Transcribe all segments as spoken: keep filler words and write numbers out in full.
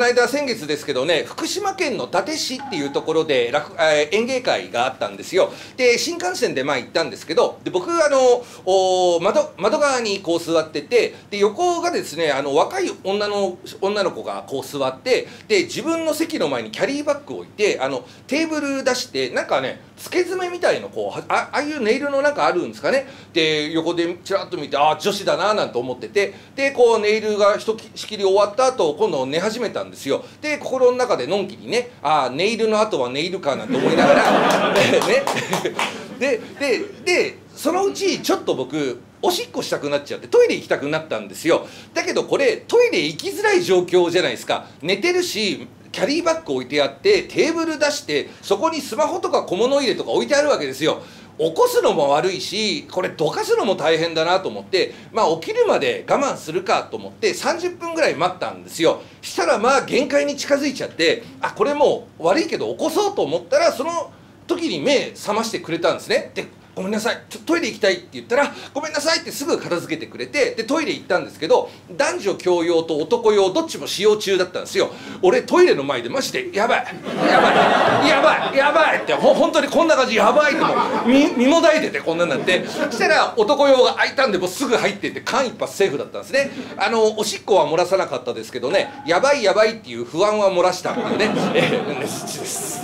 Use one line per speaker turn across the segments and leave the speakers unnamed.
の間先月ですけどね、福島県の伊達市っていうところで落、えー、演芸会があったんですよ。で新幹線でまあ行ったんですけど、で僕あのお 窓, 窓側にこう座ってて、で横がですねあの若い女の女の子がこう座って、で自分の席の前にキャリーバッグを置いて、あのテーブル出してなんかね付け爪みたいのこう あ, ああいうネイルのなんかあるんですかね。で横でちらっと見て、ああ女子だななんて思ってて、でこうネイルがひとしきり終わった後今度寝始めたんですよ。で心の中でのんきにね、ああネイルの後はネイルかなんて思いながらねでででそのうちちょっと僕おしっこしたくなっちゃってトイレ行きたくなったんですよ。だけどこれトイレ行きづらい状況じゃないですか。寝てるしキャリーバッグ置いてあってテーブル出してそこにスマホとか小物入れとか置いてあるわけですよ。起こすのも悪いしこれどかすのも大変だなと思って、まあ起きるまで我慢するかと思ってさんじゅっぷんぐらい待ったんですよ。したらまあ限界に近づいちゃって、あこれもう悪いけど起こそうと思ったらその時に目覚ましてくれたんですね。でごめんなさいちょっとトイレ行きたいって言ったらごめんなさいってすぐ片付けてくれて、でトイレ行ったんですけど男女共用と男用どっちも使用中だったんですよ。俺トイレの前でマジでやばいやばいやばいやばいってほ本当にこんな感じやばいってもう身身もだえててこんなんなって、そしたら男用が開いたんでもうすぐ入ってって間一髪セーフだったんですね。あのおしっこは漏らさなかったですけどね、やばいやばいっていう不安は漏らしたっていうね、えー、です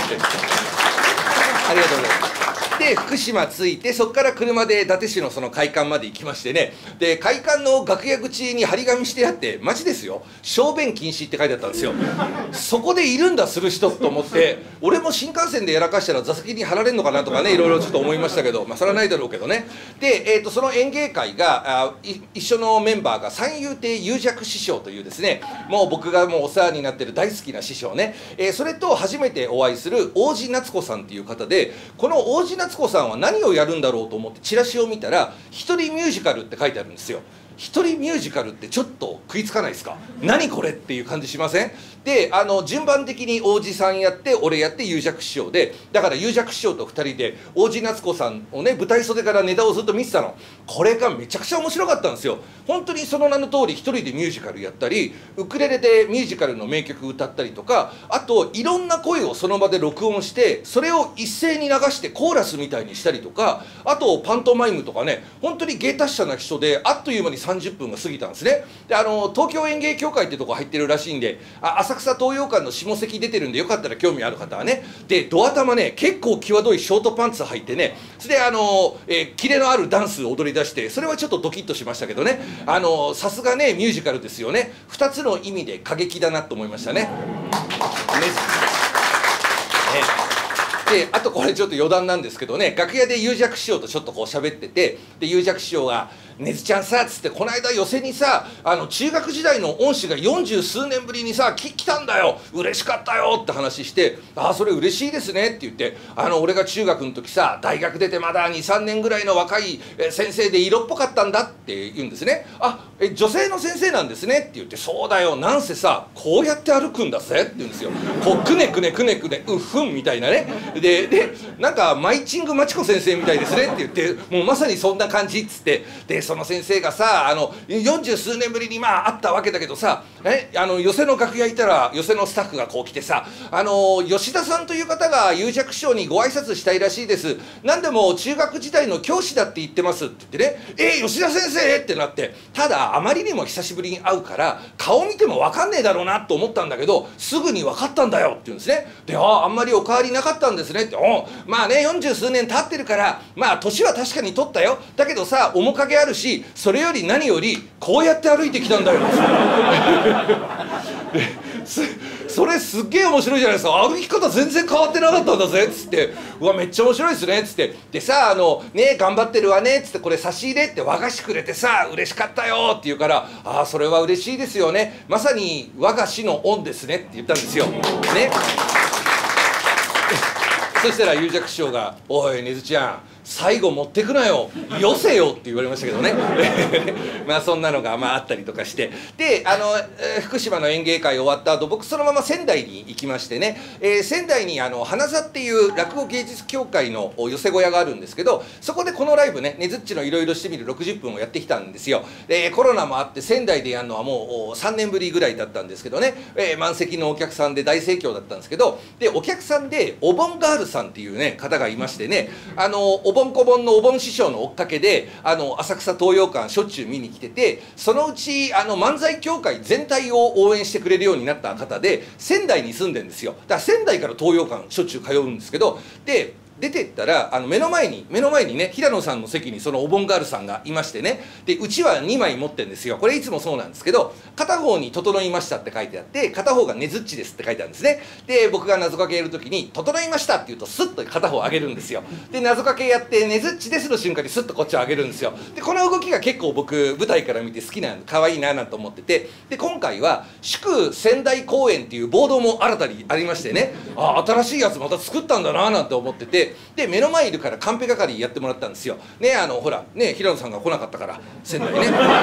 ありがとうございます。で福島着いてそこから車で伊達市のその会館まで行きましてね、で会館の楽屋口に張り紙してあって、マジですよ小便禁止って書いてあったんですよ。そこでいるんだする人と思って、俺も新幹線でやらかしたら座席に貼られるのかなとかねいろいろちょっと思いましたけど、まあそれはないだろうけどね。で、えー、とその演芸会があい一緒のメンバーが三遊亭遊雀師匠というですね、もう僕がもうお世話になってる大好きな師匠ね、えー、それと初めてお会いする王子夏子さんっていう方で、この王子夏子さんは何をやるんだろうと思ってチラシを見たら「一人ミュージカル」って書いてあるんですよ。一人ミュージカルってちょっと食いつかないですか？何これっていう感じしません？であの順番的に王子さんやって俺やって遊雀師匠で、だから遊雀師匠とふたりで王子夏子さんをね舞台袖からネタをずっと見てたの。これがめちゃくちゃ面白かったんですよ。本当にその名の通り一人でミュージカルやったりウクレレでミュージカルの名曲歌ったりとか、あといろんな声をその場で録音してそれを一斉に流してコーラスみたいにしたりとか、あとパントマイムとかね、本当に芸達者な人であっという間にさんじゅっぷんが過ぎたんですね。であの東京演芸協会ってとこ入ってるらしいんで、あ浅草東洋館の下関出てるんでよかったら興味ある方はね。でドア玉ね結構際どいショートパンツ履いてね、それであの、えー、キレのあるダンス踊り出して、それはちょっとドキッとしましたけどね、あのさすがねミュージカルですよね。ふたつの意味で過激だなと思いましたね。ねであとこれちょっと余談なんですけどね、楽屋で遊雀師匠とちょっとこう喋ってて、で遊雀師匠が「ねずちゃんさ」っつって「この間寄席にさあの中学時代の恩師がよんじゅうすうねんぶりにさき来たんだよ嬉しかったよ」って話して「ああそれ嬉しいですね」って言って、あの俺が中学の時さ大学出てまだにさんねんぐらいの若い先生で色っぽかったんだって言うんですね。あえ女性の先生なんですねって言って「そうだよなんせさこうやって歩くんだぜ」って言うんですよ。こうくねくねくねくねうっふんみたいなね。ででなんかマイチングマチコ先生みたいですねって言って、もうまさにそんな感じっつって、でその先生がさあのよんじゅうすうねんぶりにまあ会ったわけだけどさ、えあの寄席の楽屋行ったら寄席のスタッフがこう来てさ「あの吉田さんという方が遊雀師匠にご挨拶したいらしいです。何でも中学時代の教師だって言ってます」って言ってね「え吉田先生?」ってなって、ただあまりにも久しぶりに会うから顔見ても分かんねえだろうなと思ったんだけどすぐに分かったんだよって言うんですね。で「あああんまりお変わりなかったんですね」って「おまあねよんじゅうすうねん経ってるからまあ年は確かに取ったよ。だけどさ面影あるし、それより何よりこうやって歩いてきたんだよ」それすっげえ面白いじゃないですか。歩き方全然変わってなかったんだぜっつって「うわめっちゃ面白いですね」っつってでさあのね頑張ってるわねっつってこれ差し入れって和菓子くれてさ嬉しかったよって言うから「ああそれは嬉しいですよね。まさに和菓子の恩ですね」って言ったんですよ。ねそしたら遊雀師匠が「おいねずちゃん最後持ってくなよよせよって言われましたけどねまあそんなのがまああったりとかして、であの、えー、福島の演芸会終わった後、僕そのまま仙台に行きましてね、えー、仙台にあの花座っていう落語芸術協会の寄席小屋があるんですけど、そこでこのライブね、ねずっちのいろいろしてみるろくじゅっぷんをやってきたんですよ。でコロナもあって仙台でやるのはもうさんねんぶりぐらいだったんですけどね、えー、満席のお客さんで大盛況だったんですけど、でお客さんでお盆ガールさんっていうね方がいましてね、あのお盆こぼんのお盆師匠の追っかけであの浅草東洋館しょっちゅう見に来てて、そのうちあの漫才協会全体を応援してくれるようになった方で、仙台に住んでるんですよ。だから仙台から東洋館しょっちゅう通うんですけど、で出てったらあの目の前に目の前にね平野さんの席にそのお盆ガールさんがいましてね、でうちはにまい持ってるんですよ。これいつもそうなんですけど、片方に「整いました」って書いてあって、片方が「ねずっちです」って書いてあるんですね。で僕が謎かけやる時に「整いました」って言うとスッと片方上げるんですよ。で謎かけやって「ねずっちです」の瞬間にスッとこっちを上げるんですよ。でこの動きが結構僕舞台から見て好きな可愛いななんて思ってて、で今回は祝仙台公演っていうボードも新たにありましてね、あ新しいやつまた作ったんだななんて思ってて、で目の前いるからカンペ係やってもらったんですよね。あのほらね平野さんが来なかったから仙台ね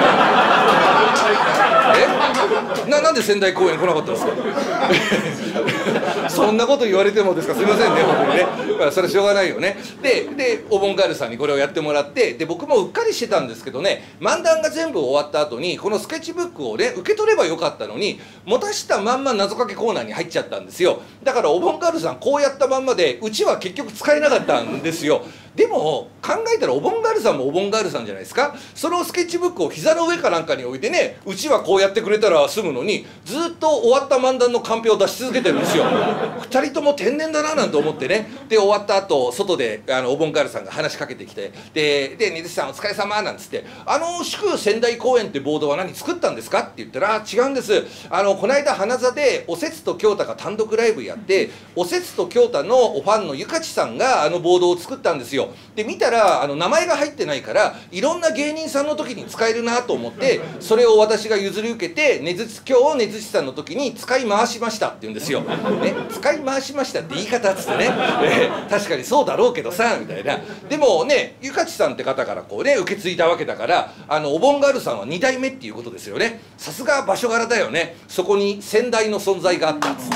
え な, なんで仙台公演来なかったんですかそんなこと言われてもですか、すいませんね本当にね、まあ、それはしょうがないよね。ででお盆ガールさんにこれをやってもらって、で僕もうっかりしてたんですけどね、漫談が全部終わった後にこのスケッチブックをね受け取ればよかったのに、持たしたまんま謎かけコーナーに入っちゃったんですよ。だからお盆ガールさんこうやったまんまでうちは結局使えなかったんですよ。でも考えたらお盆ガールさんもお盆ガールさんじゃないですか。そのスケッチブックを膝の上かなんかに置いてね、うちはこうやってくれたら済むのに、ずっと終わった漫談のカンペを出し続けてるんですよふたりとも天然だななんて思ってね。で終わった後外であのお盆ガールさんが話しかけてきて、で「でねずさんお疲れ様なんつって「あの祝仙台公演ってボードは何作ったんですか?」って言ったら「違うんです、あのこの間花座でおせつと京太が単独ライブやって、おせつと京太のファンのゆかちさんがあのボードを作ったんですよ。で見たらあの名前が入ってないからいろんな芸人さんの時に使えるなと思って、それを私が譲り受けてねずち今日ねずちさんの時に使い回しました」って言うんですよ。ね、使い回しましたって言い方っつってね、えー、確かにそうだろうけどさみたいな。でもねゆかちさんって方からこうね受け継いだわけだから、あのお盆ガールさんはにだいめっていうことですよね。さすが場所柄だよね。そこに先代の存在があったっつって。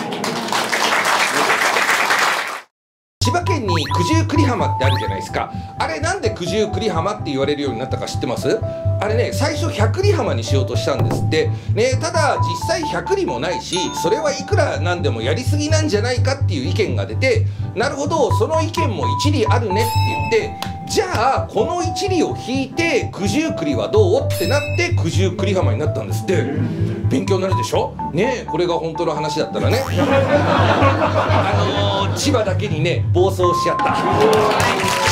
千葉県に九十九里浜ってあるじゃないですか。あれなんで九十九里浜って言われるようになったか知ってます？あれね最初百里浜にしようとしたんですってね。ただ実際百里もないし、それはいくらなんでもやりすぎなんじゃないかっていう意見が出て、なるほどその意見も一理あるねって言って、じゃあこの一理を引いて九十九里はどうってなって九十九里浜になったんですって。勉強になるでしょねえ、これが本当の話だったらねあのー、千葉だけにね暴走しちゃった。